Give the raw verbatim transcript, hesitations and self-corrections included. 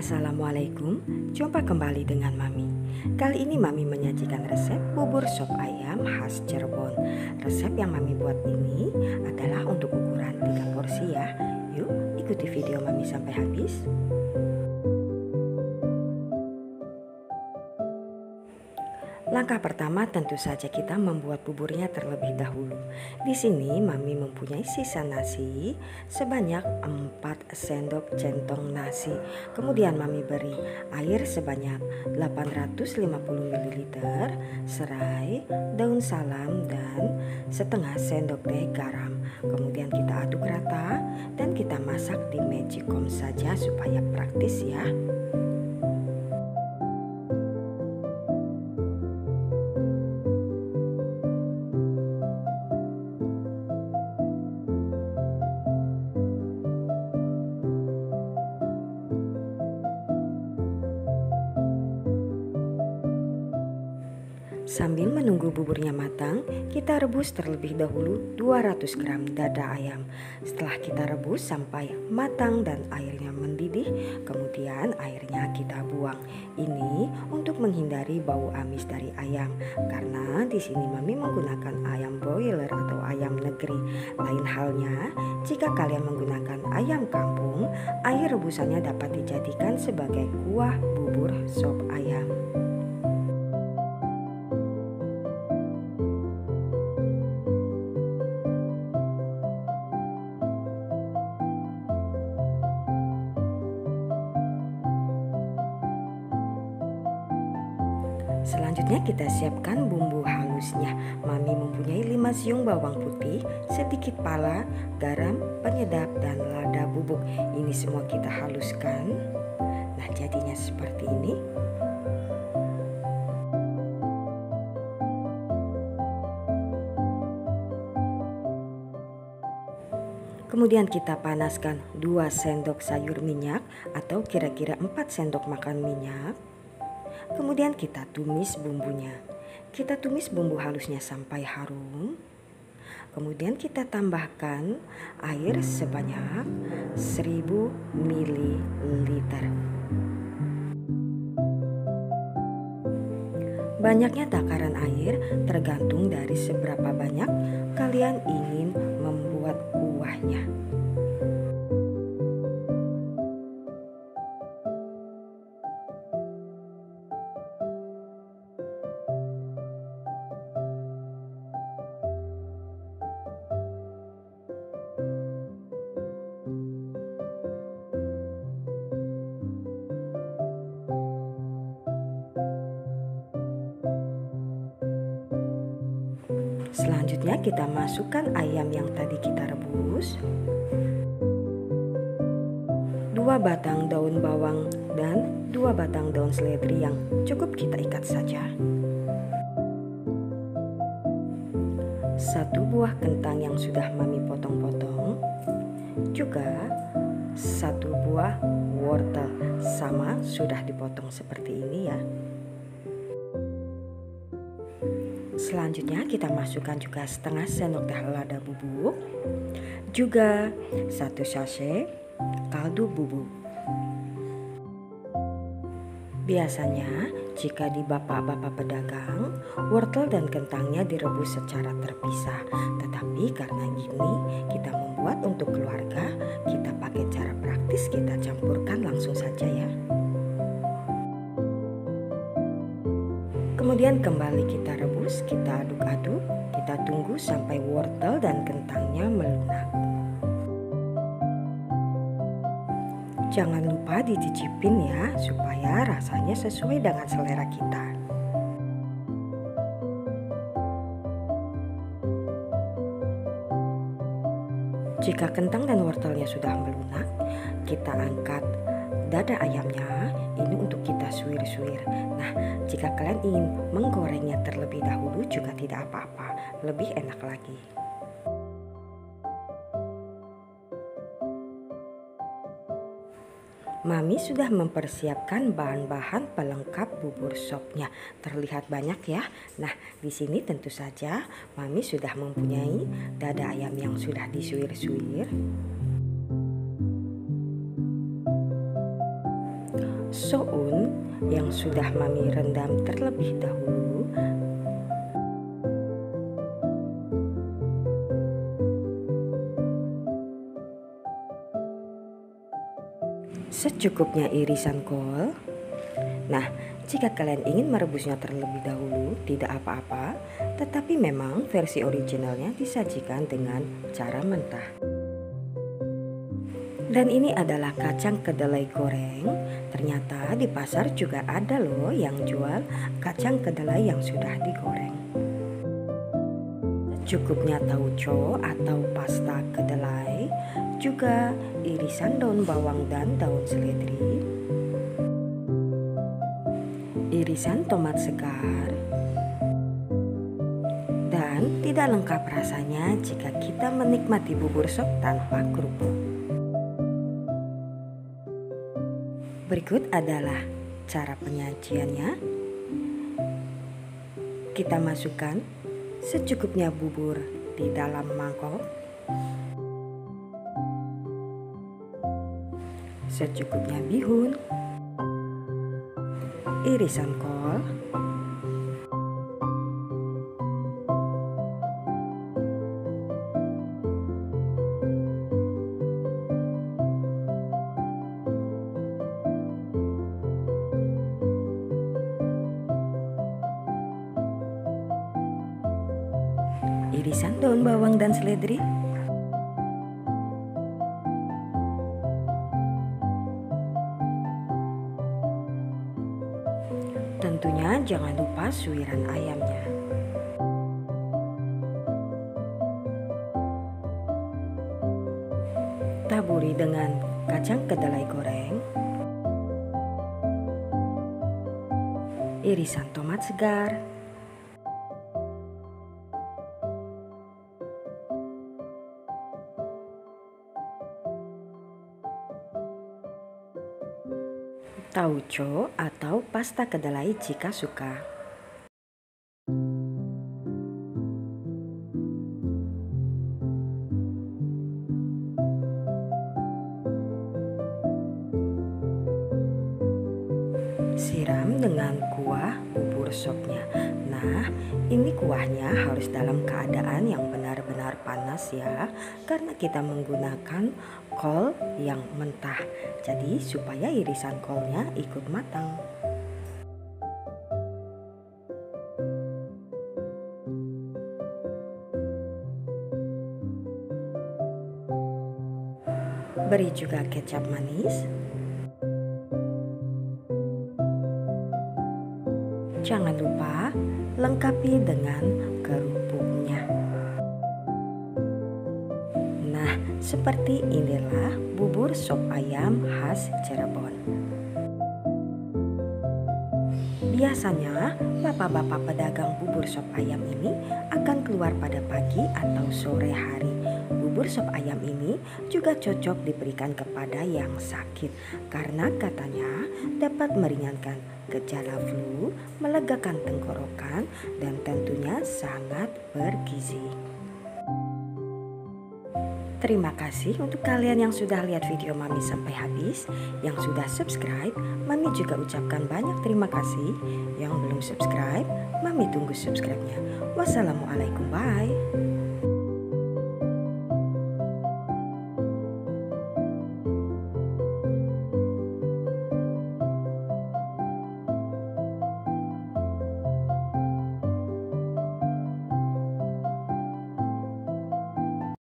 Assalamualaikum, jumpa kembali dengan Mami. Kali ini Mami menyajikan resep bubur sop ayam khas Cirebon. Resep yang Mami buat ini adalah untuk ukuran tiga porsi ya. Yuk ikuti video Mami sampai habis. Langkah pertama tentu saja kita membuat buburnya terlebih dahulu. Di sini Mami mempunyai sisa nasi sebanyak empat sendok centong nasi. Kemudian Mami beri air sebanyak delapan ratus lima puluh mililiter, serai, daun salam dan setengah sendok teh garam. Kemudian kita aduk rata dan kita masak di magicom saja supaya praktis ya. Sambil menunggu buburnya matang, kita rebus terlebih dahulu dua ratus gram dada ayam. Setelah kita rebus sampai matang dan airnya mendidih, kemudian airnya kita buang. Ini untuk menghindari bau amis dari ayam. Karena di sini Mami menggunakan ayam broiler atau ayam negeri. Lain halnya, jika kalian menggunakan ayam kampung, air rebusannya dapat dijadikan sebagai kuah bubur sop ayam. Selanjutnya kita siapkan bumbu halusnya. Mami mempunyai lima siung bawang putih, sedikit pala, garam, penyedap, dan lada bubuk. Ini semua kita haluskan. Nah, jadinya seperti ini. Kemudian kita panaskan dua sendok sayur minyak atau kira-kira empat sendok makan minyak. Kemudian kita tumis bumbunya. Kita tumis bumbu halusnya sampai harum. Kemudian kita tambahkan air sebanyak seribu mililiter. Banyaknya takaran air tergantung dari seberapa banyak kalian ingin membuat kuahnya. Selanjutnya kita masukkan ayam yang tadi kita rebus, dua batang daun bawang dan dua batang daun seledri yang cukup kita ikat saja, satu buah kentang yang sudah Mami potong-potong, juga satu buah wortel sama sudah dipotong seperti ini ya. Selanjutnya kita masukkan juga setengah sendok teh lada bubuk, juga satu sachet kaldu bubuk. Biasanya jika di bapak-bapak pedagang, wortel dan kentangnya direbus secara terpisah. Tetapi karena gini kita membuat untuk keluarga, kita pakai cara praktis, kita campurkan langsung saja ya. Kemudian kembali kita rebus, kita aduk-aduk, kita tunggu sampai wortel dan kentangnya melunak. Jangan lupa dicicipin ya, supaya rasanya sesuai dengan selera kita. Jika kentang dan wortelnya sudah melunak, kita angkat dada ayamnya. Ini untuk kita suir-suir. Nah, jika kalian ingin menggorengnya terlebih dahulu juga tidak apa-apa, lebih enak lagi. Mami sudah mempersiapkan bahan-bahan pelengkap bubur sopnya. Terlihat banyak ya. Nah, di sini tentu saja Mami sudah mempunyai dada ayam yang sudah disuir-suir. soun yang sudah Mami rendam terlebih dahulu. Secukupnya irisan kol. Nah, jika kalian ingin merebusnya terlebih dahulu, tidak apa-apa, tetapi memang versi originalnya disajikan dengan cara mentah. Dan ini adalah kacang kedelai goreng. Ternyata di pasar juga ada loh yang jual kacang kedelai yang sudah digoreng. Secukupnya tauco atau pasta kedelai, juga irisan daun bawang dan daun seledri, irisan tomat segar, dan tidak lengkap rasanya jika kita menikmati bubur sop tanpa kerupuk. Berikut adalah cara penyajiannya. Kita masukkan secukupnya bubur di dalam mangkok, secukupnya bihun, irisan kol, irisan daun bawang dan seledri, tentunya jangan lupa suiran ayamnya. Taburi dengan kacang kedelai goreng, irisan tomat segar, tauco atau pasta kedelai jika suka. Siram dengan kuah bubur sopnya. Nah, ini kuahnya harus dalam keadaan yang benar-benar panas ya, karena kita menggunakan kol yang mentah. Jadi supaya irisan kolnya ikut matang. Beri juga kecap manis. Jangan lupa lengkapi dengan kerupuknya. Nah, seperti inilah bubur sop ayam khas Cirebon. Biasanya, bapak-bapak pedagang bubur sop ayam ini akan keluar pada pagi atau sore hari. Bubur sop ayam ini juga cocok diberikan kepada yang sakit karena katanya dapat meringankan gejala flu, melegakan tenggorokan, dan tentunya sangat bergizi. Terima kasih untuk kalian yang sudah lihat video Mami sampai habis. Yang sudah subscribe, Mami juga ucapkan banyak terima kasih. Yang belum subscribe, Mami tunggu subscribe-nya. Wassalamualaikum, bye.